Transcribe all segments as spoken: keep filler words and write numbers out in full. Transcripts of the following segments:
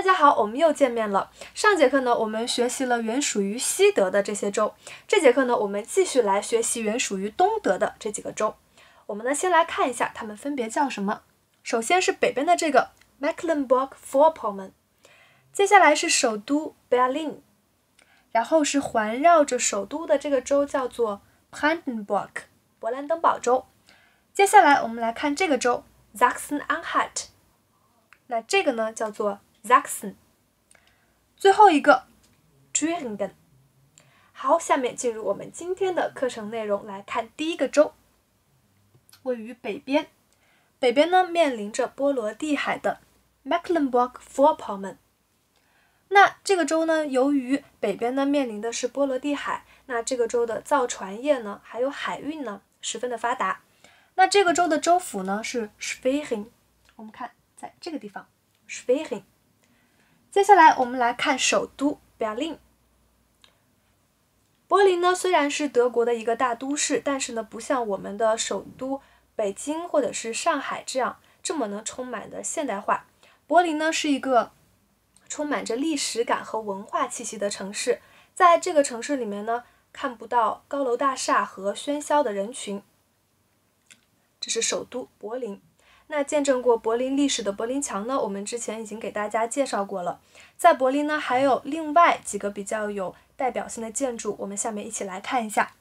家好，我们又见面了。上节课呢，我们学习了原属于西德的这些州。这节课呢，我们继续来学习原属于东德的这几个州。我们呢，先来看一下它们分别叫什么。首先是北边的这个 Mecklenburg-Vorpommern， 接下来是首都 Berlin， 然后是环绕着首都的这个州叫做 Brandenburg， 勃兰登堡州。接下来我们来看这个州 Sachsen-Anhalt， 那这个呢叫做Sachsen， 最后一个 Thüringen。 好，下面进入我们今天的课程内容，来看第一个州，位于北边，北边呢面临着波罗的海的 Mecklenburg-Vorpommern。 那这个州呢，由于北边呢面临的是波罗的海，那这个州的造船业呢还有海运呢十分的发达。那这个州的州府呢是 Schwerin， 我们看在这个地方 Schwerin。接下来我们来看首都 Berlin。 柏林呢虽然是德国的一个大都市，但是呢不像我们的首都北京或者是上海这样这么呢充满的现代化。柏林呢是一个充满着历史感和文化气息的城市，在这个城市里面呢看不到高楼大厦和喧嚣的人群。这是首都柏林。那见证过柏林历史的柏林墙呢，我们之前已经给大家介绍过了。在柏林呢，还有另外几个比较有代表性的建筑，我们下面一起来看一下。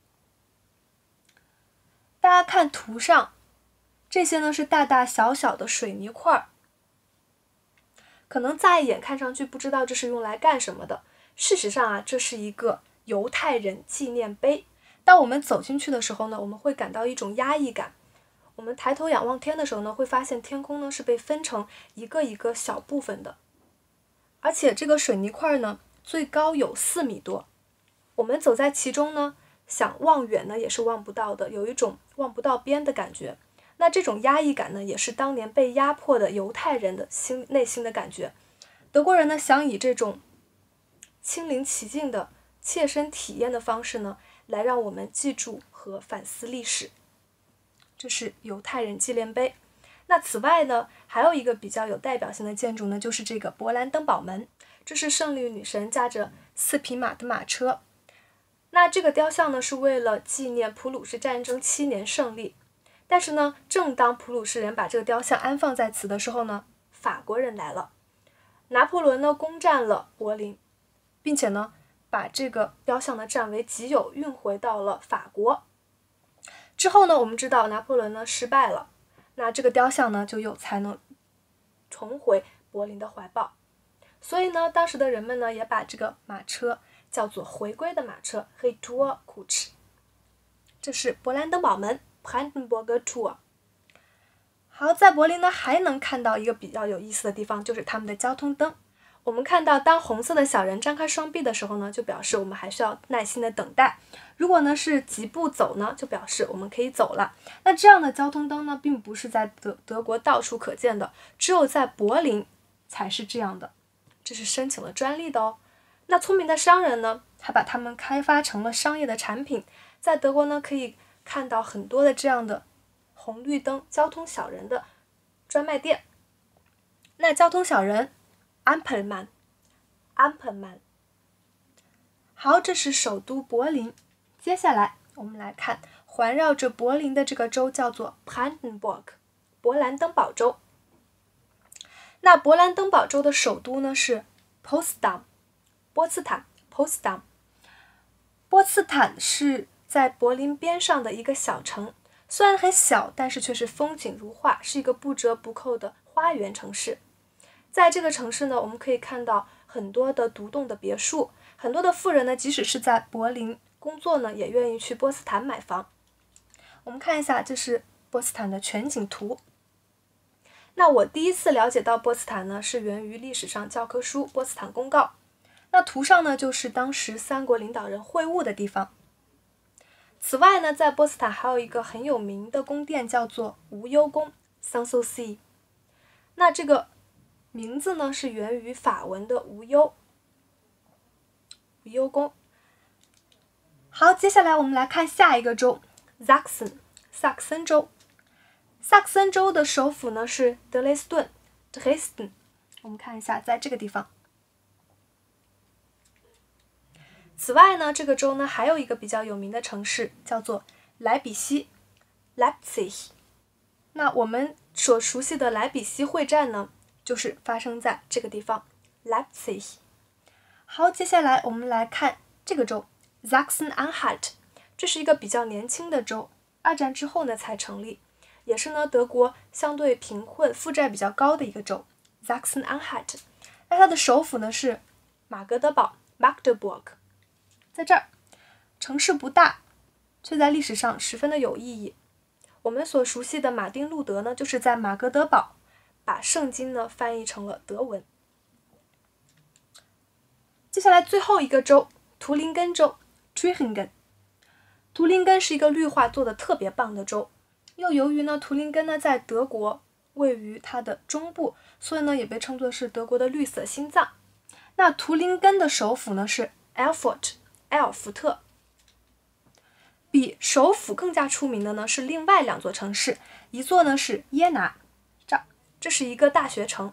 大家看图上，这些呢是大大小小的水泥块，可能乍一眼看上去不知道这是用来干什么的。事实上啊，这是一个犹太人纪念碑。当我们走进去的时候呢，我们会感到一种压抑感。我们抬头仰望天的时候呢，会发现天空呢是被分成一个一个小部分的，而且这个水泥块呢最高有四米多。我们走在其中呢，想望远呢也是望不到的，有一种望不到边的感觉。那这种压抑感呢，也是当年被压迫的犹太人的心内心的感觉。德国人呢想以这种亲临其境的切身体验的方式呢，来让我们记住和反思历史。这是犹太人纪念碑。那此外呢，还有一个比较有代表性的建筑呢，就是这个勃兰登堡门。这是胜利女神驾着四匹马的马车。那这个雕像呢，是为了纪念普鲁士战争七年胜利。但是呢，正当普鲁士人把这个雕像安放在此的时候呢，法国人来了。拿破仑呢攻占了柏林，并且呢把这个雕像呢占为己有，运回到了法国。之后呢，我们知道拿破仑呢失败了，那这个雕像呢就又才能重回柏林的怀抱。所以呢，当时的人们呢也把这个马车叫做回归的马车 Retourkutsche。 这是勃兰登堡门 Brandenburger Tor。 好，在柏林呢还能看到一个比较有意思的地方，就是他们的交通灯。我们看到当红色的小人张开双臂的时候呢，就表示我们还需要耐心的等待。如果呢是疾步走呢，就表示我们可以走了。那这样的交通灯呢，并不是在德德国到处可见的，只有在柏林才是这样的，这是申请了专利的哦。那聪明的商人呢，还把它们开发成了商业的产品。在德国呢，可以看到很多的这样的红绿灯交通小人的专卖店。那交通小人Ampelmann， Ampelmann。 好，这是首都柏林。接下来我们来看环绕着柏林的这个州叫做 Brandenburg， 勃兰登堡州。那勃兰登堡州的首都呢是 Potsdam， 波茨坦 Potsdam。 波茨坦是在柏林边上的一个小城，虽然很小，但是却是风景如画，是一个不折不扣的花园城市。在这个城市呢，我们可以看到很多的独栋的别墅，很多的富人呢，即使是在柏林工作呢，也愿意去波茨坦买房。我们看一下，这是波茨坦的全景图。那我第一次了解到波茨坦呢，是源于历史上教科书《波茨坦公告》。那图上呢，就是当时三国领导人会晤的地方。此外呢，在波茨坦还有一个很有名的宫殿，叫做无忧宫 Sanssouci。 那这个名字呢是源于法文的无忧，无忧宫。好，接下来我们来看下一个州 Sachsen， 萨克森州。萨克森州的首府呢是德累斯顿 Dresden。 我们看一下，在这个地方。此外呢，这个州呢还有一个比较有名的城市叫做莱比锡 （Leipzig）。那我们所熟悉的莱比锡会战呢，就是发生在这个地方 Leipzig。好，接下来我们来看这个州 Sachsen-Anhalt， 这是一个比较年轻的州，二战之后呢才成立，也是呢德国相对贫困、负债比较高的一个州 Sachsen-Anhalt。那它的首府呢是马格德堡 Magdeburg。在这儿，城市不大，却在历史上十分的有意义。我们所熟悉的马丁路德呢，就是在马格德堡把圣经呢翻译成了德文。接下来最后一个州，图林根州 Thüringen。图林根是一个绿化做的特别棒的州，又由于呢图林根呢在德国位于它的中部，所以呢也被称作是德国的绿色心脏。那图林根的首府呢是 Erfurt。埃尔福特。比首府更加出名的呢是另外两座城市，一座呢是耶拿，这这是一个大学城。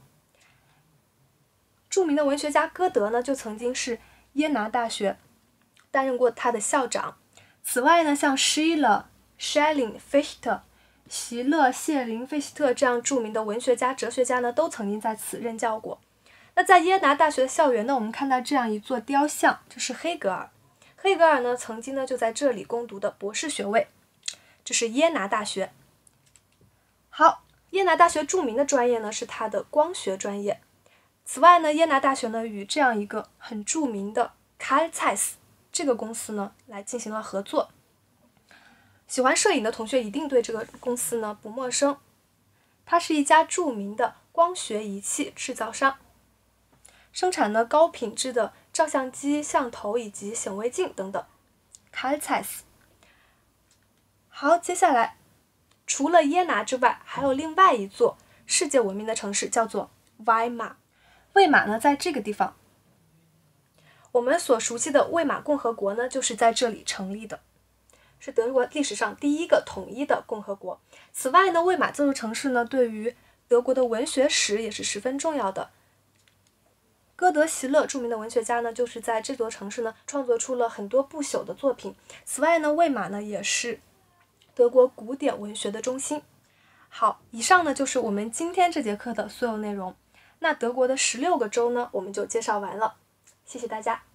著名的文学家歌德呢就曾经是耶拿大学担任过他的校长。此外呢，像 Schiller、Schelling、Fichte、席勒、谢林、费希特这样著名的文学家、哲学家呢，都曾经在此任教过。那在耶拿大学的校园呢，我们看到这样一座雕像，这是黑格尔。黑格尔呢，曾经呢就在这里攻读的博士学位，这是耶拿大学。好，耶拿大学著名的专业呢是它的光学专业。此外呢，耶拿大学呢与这样一个很著名的 Carl Zeiss 这个公司呢来进行了合作。喜欢摄影的同学一定对这个公司呢不陌生，它是一家著名的光学仪器制造商，生产呢高品质的照相机、相头以及显微镜等等。Carl Zeiss。好，接下来除了耶拿之外，还有另外一座世界闻名的城市叫做魏玛。魏玛呢，在这个地方。我们所熟悉的魏玛共和国呢，就是在这里成立的，是德国历史上第一个统一的共和国。此外呢，魏玛这座城市呢，对于德国的文学史也是十分重要的。歌德席勒著名的文学家呢，就是在这座城市呢创作出了很多不朽的作品。此外呢，魏玛呢也是德国古典文学的中心。好，以上呢就是我们今天这节课的所有内容。那德国的十六个州呢，我们就介绍完了。谢谢大家。